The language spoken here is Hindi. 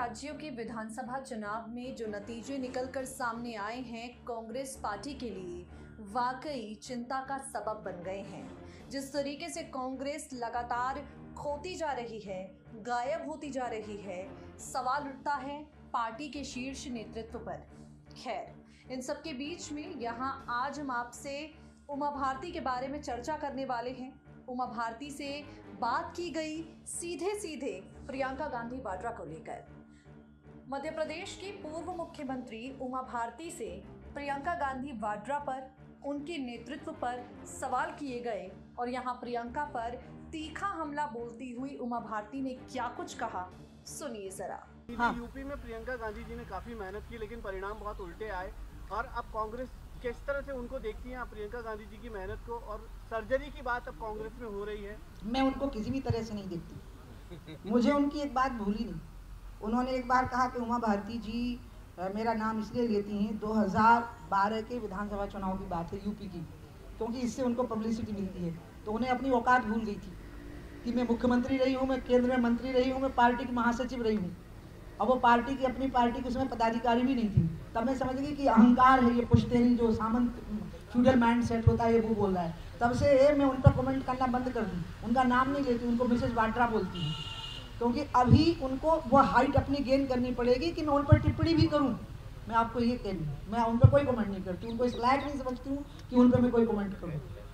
राज्यों के विधानसभा चुनाव में जो नतीजे निकलकर सामने आए हैं, कांग्रेस पार्टी के लिए वाकई चिंता का सबब बन गए हैं। जिस तरीके से कांग्रेस लगातार खोती जा रही है, गायब होती जा रही है, सवाल उठता है पार्टी के शीर्ष नेतृत्व पर। खैर, इन सब के बीच में यहाँ आज हम आपसे उमा भारती के बारे में चर्चा करने वाले हैं। उमा भारती से बात की गई सीधे सीधे प्रियंका गांधी वाड्रा को लेकर। मध्य प्रदेश की पूर्व मुख्यमंत्री उमा भारती से प्रियंका गांधी वाड्रा पर, उनके नेतृत्व पर सवाल किए गए और यहाँ प्रियंका पर तीखा हमला बोलती हुई उमा भारती ने क्या कुछ कहा, सुनिए जरा। यूपी में प्रियंका गांधी जी ने काफी मेहनत की, लेकिन परिणाम बहुत उल्टे आए। और अब कांग्रेस किस तरह से उनको देखती हैं आप, प्रियंका गांधी जी की मेहनत को? और सर्जरी की बात अब कांग्रेस में हो रही है। मैं उनको किसी भी तरह से नहीं देखती। मुझे उनकी एक बात भूली नहीं। उन्होंने एक बार कहा कि उमा भारती जी मेरा नाम इसलिए लेती हैं, 2012 के विधानसभा चुनाव की बात है यूपी की, क्योंकि इससे उनको पब्लिसिटी मिलती है। तो उन्हें अपनी औकात भूल गई थी कि मैं मुख्यमंत्री रही हूँ, मैं केंद्र में मंत्री रही हूँ, मैं पार्टी की महासचिव रही हूँ। अब वो पार्टी की, अपनी पार्टी की उसमें पदाधिकारी भी नहीं थी। तब मैं समझ गई कि अहंकार है, ये पुश्तैनी जो सामंत फ्यूडल माइंड सेट होता है, ये वो बोल रहा है। तब से मैं उन पर कमेंट करना बंद कर दी। उनका नाम नहीं लेती, उनको मिसेज वाड्रा बोलती हूँ, क्योंकि अभी उनको वो हाइट अपनी गेन करनी पड़ेगी कि मैं उन पर टिप्पणी भी करूँ। मैं आपको ये कह दूँ, मैं उन पर कोई कमेंट नहीं करती, उनको इस लायक नहीं समझती हूँ कि उन पर मैं कोई कमेंट करूँ।